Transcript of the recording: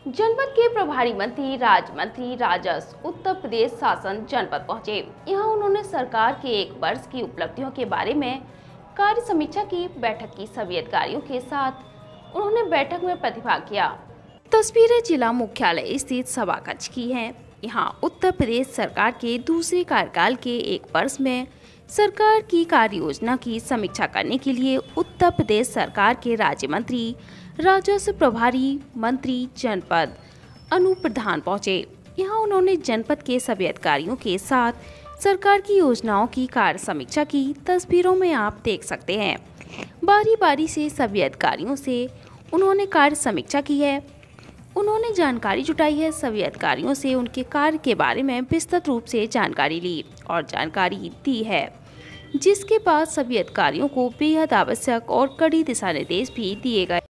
जनपद के प्रभारी मंत्री राज्य राजस्व उत्तर प्रदेश शासन जनपद पहुंचे। यहां उन्होंने सरकार के 1 वर्ष की उपलब्धियों के बारे में कार्य समीक्षा की बैठक की। सभी अधिकारियों के साथ उन्होंने बैठक में प्रतिभाग किया। तस्वीरें जिला मुख्यालय स्थित सभा कक्ष की हैं। यहां उत्तर प्रदेश सरकार के दूसरे कार्यकाल के 1 वर्ष में सरकार की कार्य योजना की समीक्षा करने के लिए उत्तर प्रदेश सरकार के राज्य मंत्री राजस्व प्रभारी मंत्री जनपद अनूप प्रधान पहुंचे। यहां उन्होंने जनपद के सभी अधिकारियों के साथ सरकार की योजनाओं की कार्य समीक्षा की। तस्वीरों में आप देख सकते हैं। बारी बारी से सभी अधिकारियों से उन्होंने कार्य समीक्षा की है। उन्होंने जानकारी जुटाई है। सभी अधिकारियों से उनके कार्य के बारे में विस्तृत रूप से जानकारी ली और जानकारी दी है, जिसके बाद सभी अधिकारियों को बेहद आवश्यक और कड़ी दिशा निर्देश भी दिए गए।